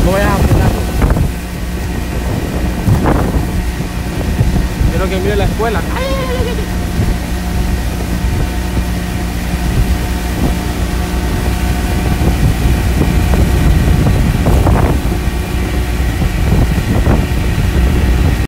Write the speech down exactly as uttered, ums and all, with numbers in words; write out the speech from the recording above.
No vayas a frenar. Quiero que mire la escuela. ¡Ay!